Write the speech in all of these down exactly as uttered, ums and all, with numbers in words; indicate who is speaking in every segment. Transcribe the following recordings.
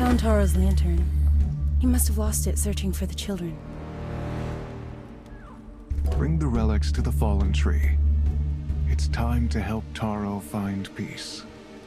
Speaker 1: found Taro's lantern. He must have lost it searching for the children.
Speaker 2: Bring the relics to the fallen tree. It's time to help Taro find peace.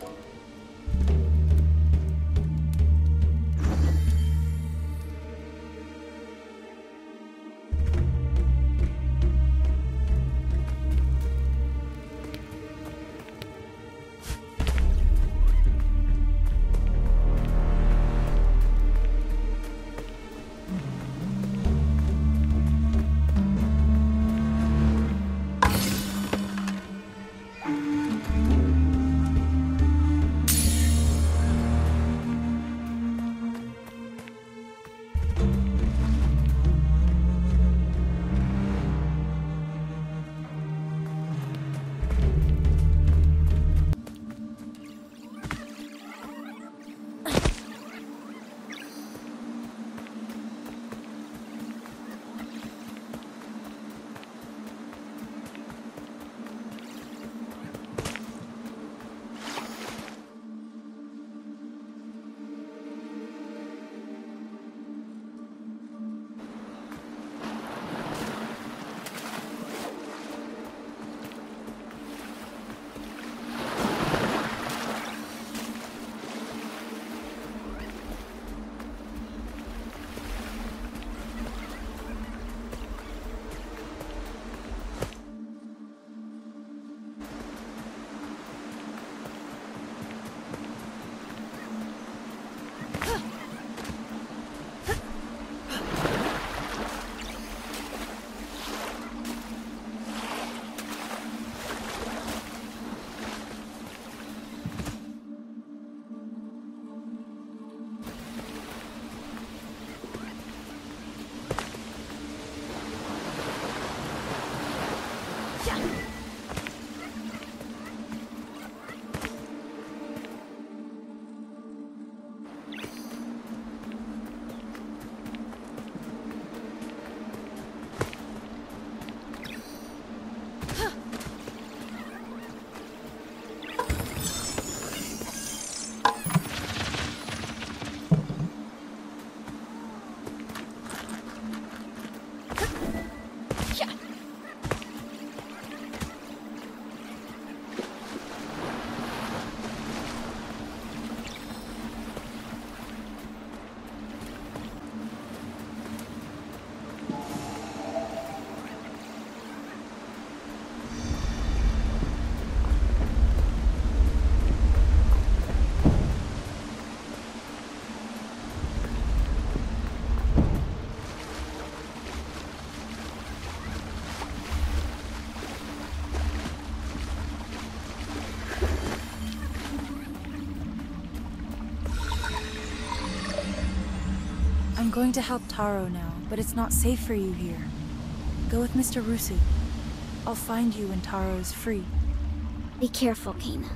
Speaker 1: I'm going to help Taro now, but it's not safe for you here. Go with Mister Rusu. I'll find you when Taro is free.
Speaker 3: Be careful, Kena.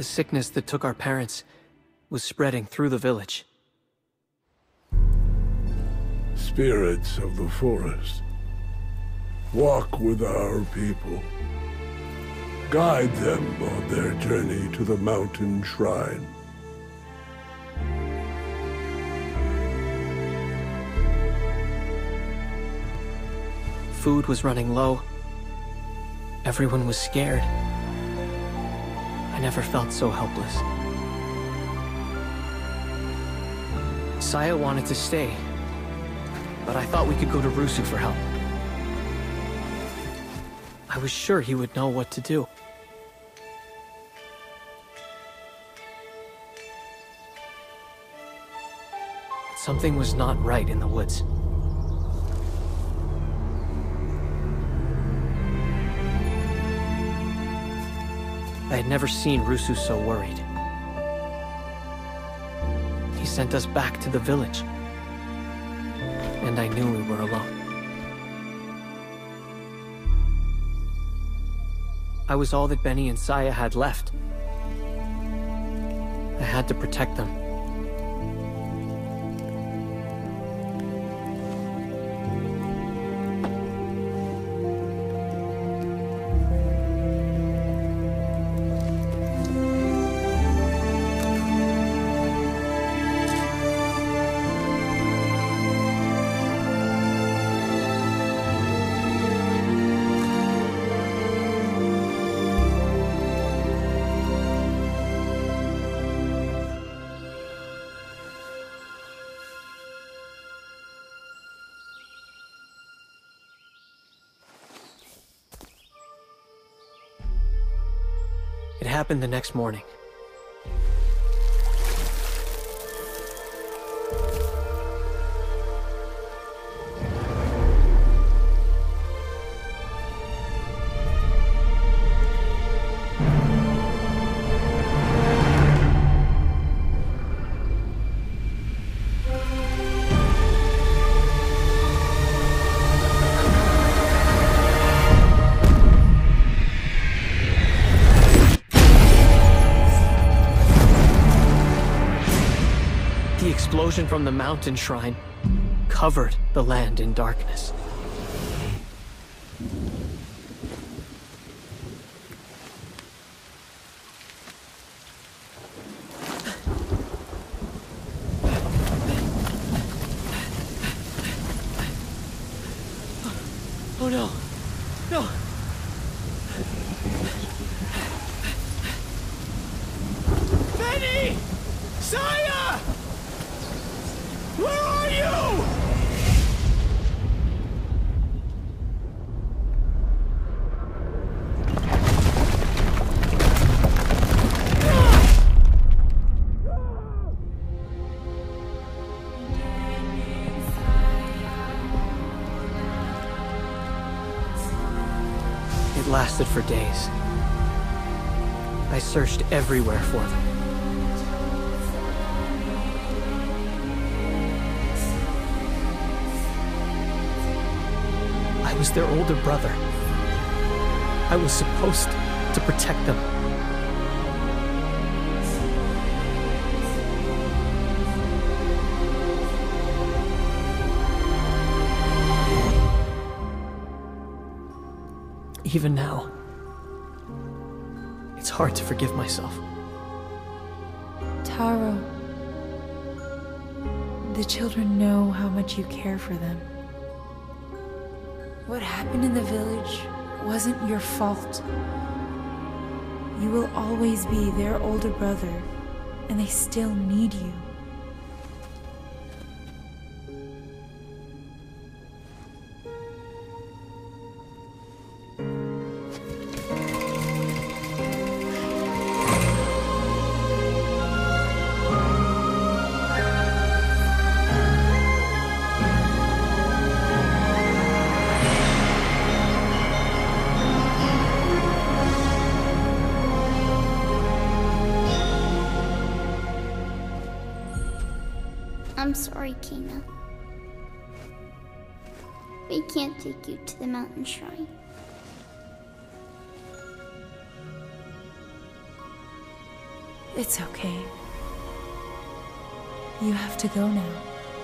Speaker 4: The sickness that took our parents was spreading through the village.
Speaker 5: Spirits of the forest, walk with our people. Guide them on their journey to the mountain shrine.
Speaker 4: Food was running low. Everyone was scared. I never felt so helpless. Saya wanted to stay, but I thought we could go to Rusu for help. I was sure he would know what to do. But something was not right in the woods. I had never seen Rusu so worried. He sent us back to the village, and I knew we were alone. I was all that Benny and Saya had left. I had to protect them. It happened the next morning. The explosion from the mountain shrine covered the land in darkness. Oh no! No! Benny! Saya! Where are you? It lasted for days. I searched everywhere for them. I was their older brother. I was supposed to protect them. Even now, it's hard to forgive myself.
Speaker 1: Taro, the children know how much you care for them. What happened in the village wasn't your fault. You will always be their older brother, and they still need you.
Speaker 3: I'm sorry, Kena. We can't take you to the mountain shrine.
Speaker 1: It's okay. You have to go now.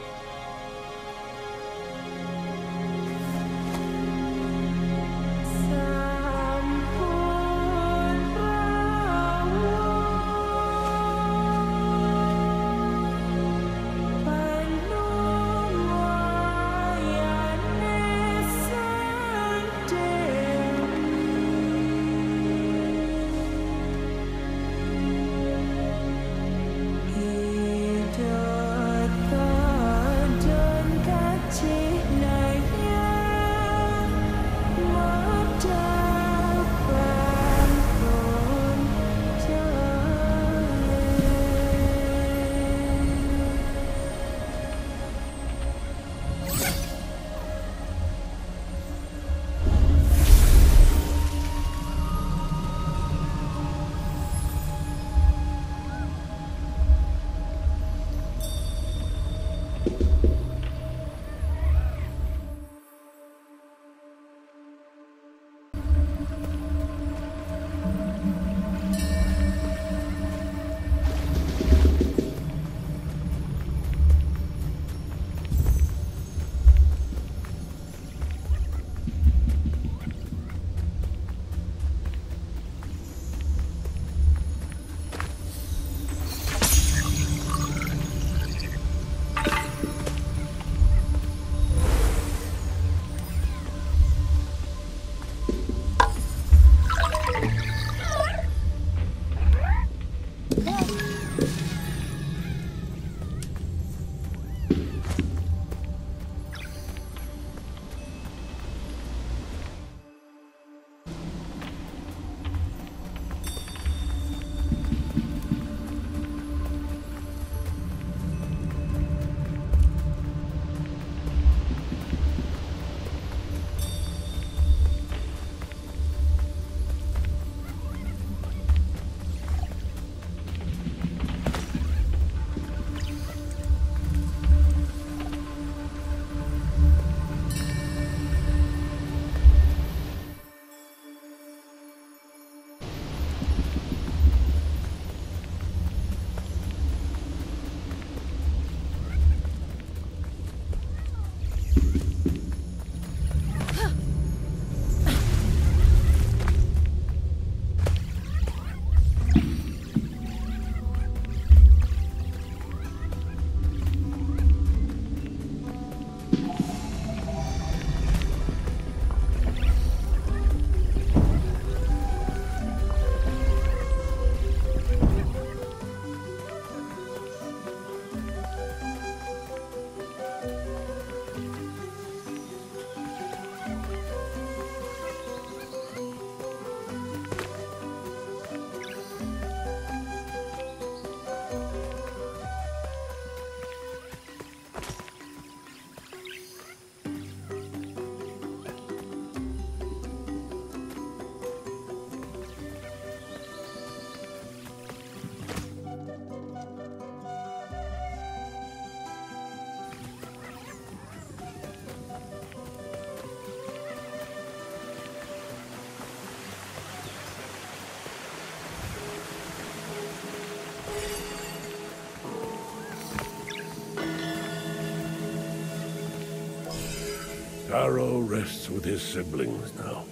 Speaker 5: Taro rests with his siblings now.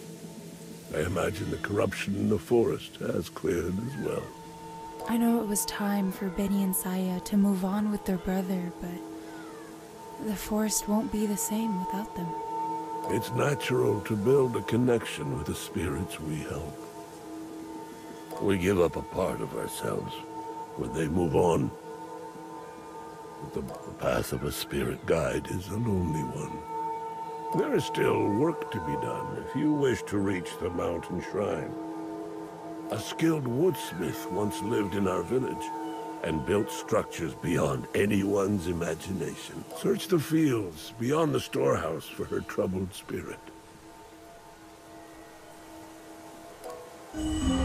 Speaker 5: I imagine the corruption in the forest has cleared as well.
Speaker 1: I know it was time for Benny and Saya to move on with their brother, but the forest won't be the same without them.
Speaker 5: It's natural to build a connection with the spirits we help. We give up a part of ourselves when they move on. The path of a spirit guide is a lonely one. There is still work to be done if you wish to reach the mountain shrine. A skilled woodsmith once lived in our village and built structures beyond anyone's imagination. Search the fields beyond the storehouse for her troubled spirit.